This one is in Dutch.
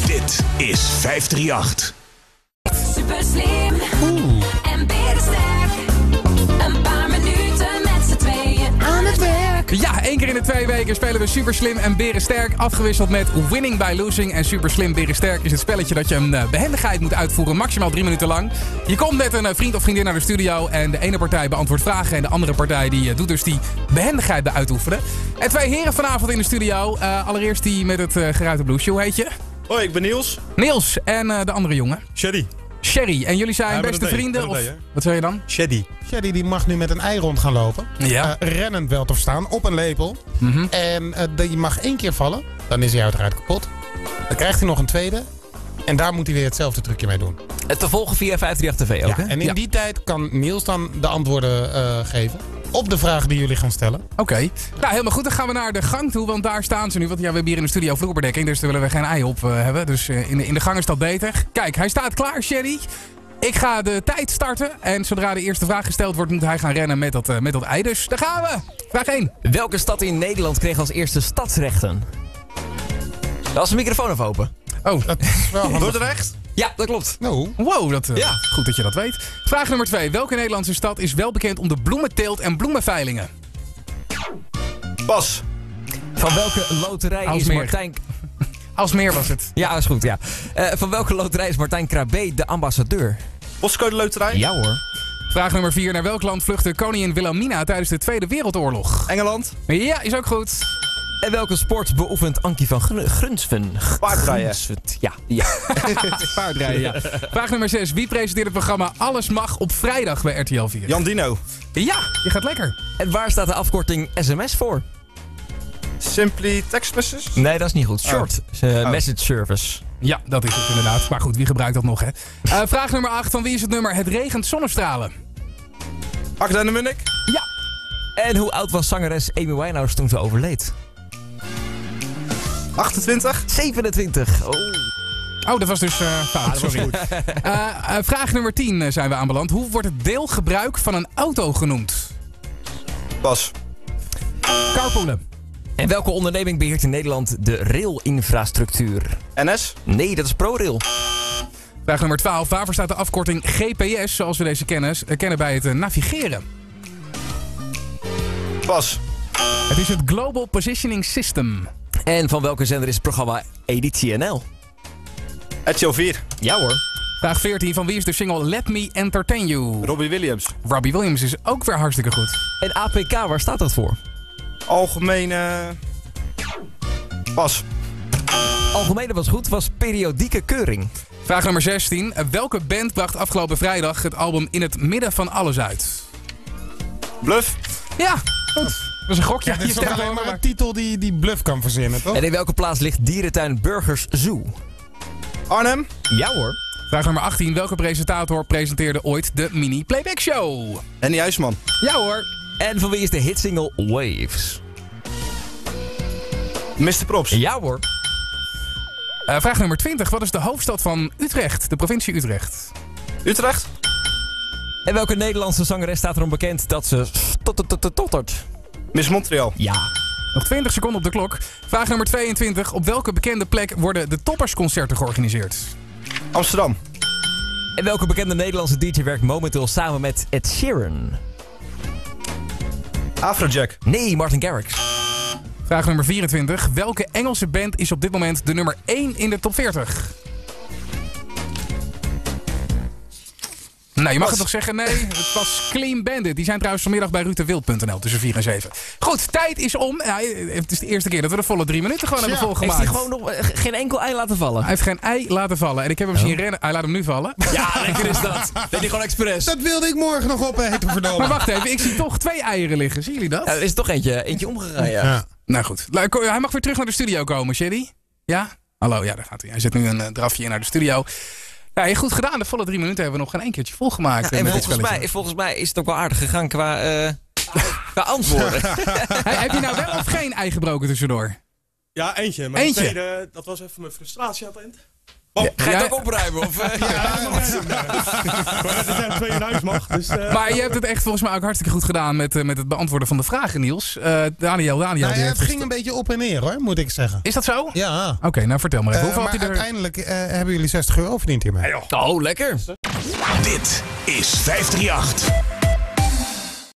Dit is 538. Super slim en berensterk. Een paar minuten met z'n tweeën aan het werk. Ja, 1 keer in de 2 weken spelen we Super Slim en Berensterk. Afgewisseld met Winning by Losing. En Super Slim Berensterk is het spelletje dat je een behendigheid moet uitvoeren. Maximaal 3 minuten lang. Je komt met een vriend of vriendin naar de studio. En de ene partij beantwoordt vragen. En de andere partij die doet dus die behendigheid uitoefenen. En 2 heren vanavond in de studio. Allereerst die met het geruite blouseje. Hoe heet je? Hoi, ik ben Niels. Niels. En de andere jongen? Sherry. Sherry. En jullie zijn beste vrienden? Of wat zei je dan? Sherry. Sherry die mag nu met een ei rond gaan lopen. Ja. Rennend wel te verstaan, op een lepel. Mhm. En die mag 1 keer vallen. Dan is hij uiteraard kapot. Dan krijgt hij nog een tweede. En daar moet hij weer hetzelfde trucje mee doen. Te volgen via 538 TV ook, hè? En in die tijd kan Niels dan de antwoorden geven. Op de vragen die jullie gaan stellen. Oké. Nou, helemaal goed. Dan gaan we naar de gang toe, want daar staan ze nu. Want ja, we hebben hier in de studio vloerbedekking, dus daar willen we geen ei op hebben. Dus in de gang is dat beter. Kijk, hij staat klaar, Sherry. Ik ga de tijd starten. En zodra de eerste vraag gesteld wordt, moet hij gaan rennen met dat ei. Dus daar gaan we. Vraag 1. Welke stad in Nederland kreeg als eerste stadsrechten? Dat is de microfoon even open. Oh, Dat is wel handig. Dordrecht? Ja, dat klopt. Nou, wow. Ja. Goed dat je dat weet. Vraag nummer 2. Welke Nederlandse stad is wel bekend om de bloementeelt en bloemenveilingen? Bas. Van welke loterij is Alsmeer. Martijn... Alsmeer was het. Ja, dat is goed, ja. Van welke loterij is Martijn Krabbe de ambassadeur? Postcode Loterij? Ja hoor. Vraag nummer 4. Naar welk land vluchtte koningin Wilhelmina tijdens de Tweede Wereldoorlog? Engeland? Ja, is ook goed. En welke sport beoefent Ankie van Grunsven? Paardrijden. Ja. Paardrijden, ja. Vraag nummer 6. Wie presenteert het programma Alles Mag op vrijdag bij RTL 4? Jan Dino. Ja, je gaat lekker. En waar staat de afkorting SMS voor? Simply Text Messages? Nee, dat is niet goed. Short. Message Service. Ja, dat is het inderdaad. Maar goed, wie gebruikt dat nog, hè? Vraag nummer 8. Van wie is het nummer Het regent zonnestralen? Akda en de Munnik? Ja. En hoe oud was zangeres Amy Winehouse toen ze overleed? 28? 27. Oh, dat was dus fout. Sorry. Vraag nummer 10 zijn we aanbeland. Hoe wordt het deelgebruik van een auto genoemd? Bas. Carpoolen. En welke onderneming beheert in Nederland de railinfrastructuur? NS? Nee, dat is ProRail. Vraag nummer 12. Waarvoor staat de afkorting GPS, zoals we deze kennen bij het navigeren? Bas. Het is het Global Positioning System. En van welke zender is het programma Editie NL? RTL 4. Ja hoor. Vraag 14. Van wie is de single Let Me Entertain You? Robbie Williams. Robbie Williams is ook weer hartstikke goed. En APK, waar staat dat voor? Algemene... Bas. Algemene was goed, was periodieke keuring. Vraag nummer 16. Welke band bracht afgelopen vrijdag het album In het Midden van Alles uit? Bluff. Ja, goed. Dat is een gokje. dit is toch alleen maar een titel die Bluff kan verzinnen, toch? En in welke plaats ligt dierentuin Burgers Zoo? Arnhem. Ja hoor. Vraag nummer 18. Welke presentator presenteerde ooit de Mini Playback Show? Henny Huisman. Ja hoor. En van wie is de hitsingle Waves? Mr. Props. Ja hoor. Vraag nummer 20. Wat is de hoofdstad van Utrecht? De provincie Utrecht. Utrecht. En welke Nederlandse zangeres staat erom bekend dat ze tottert? Miss Montreal. Ja. Nog 20 seconden op de klok. Vraag nummer 22. Op welke bekende plek worden de Toppersconcerten georganiseerd? Amsterdam. En welke bekende Nederlandse DJ werkt momenteel samen met Ed Sheeran? Afrojack. Nee, Martin Garrix. Vraag nummer 24. Welke Engelse band is op dit moment de nummer 1 in de top 40? Nou, je mag het nog zeggen. Nee, het was Clean Bandit. Die zijn trouwens vanmiddag bij rutewild.nl tussen 4 en 7. Goed, tijd is om. Ja, het is de eerste keer dat we de volle 3 minuten gewoon hebben volgemaakt. Heeft hij gewoon nog geen enkel ei laten vallen? Hij heeft geen ei laten vallen. En ik heb hem zien rennen. Hij laat hem nu vallen. Ja, lekker is dat. Deed hij gewoon expres. Dat wilde ik morgen nog opeten, verdomme. Maar wacht even, ik zie toch 2 eieren liggen. Zien jullie dat? Ja, er is toch eentje omgegaan, ja. Ja. Nou goed, hij mag weer terug naar de studio komen, Sherry. Ja? Hallo, ja, daar gaat hij. Hij zet nu een drafje in naar de studio. Ja, goed gedaan. De volle 3 minuten hebben we nog geen één keertje volgemaakt. Ja, en volgens mij is het ook wel aardig gegaan qua antwoorden. Heb je nou wel of geen ei gebroken tussendoor? Ja, eentje. Maar Eentje? de tweede, dat was even mijn frustratie aan het eind. Ga je het ook opruimen? Of, Er zijn 2 in huis, mag. Dus, Maar je hebt het echt volgens mij ook hartstikke goed gedaan met het beantwoorden van de vragen, Niels. Daniel. Nou, die ja, heeft het ging een beetje op en neer hoor, moet ik zeggen. Is dat zo? Ja. Oké, nou vertel maar even. Hoeveel maar had hij er... uiteindelijk hebben jullie €60 verdiend hiermee. Oh, lekker. Dit is 538.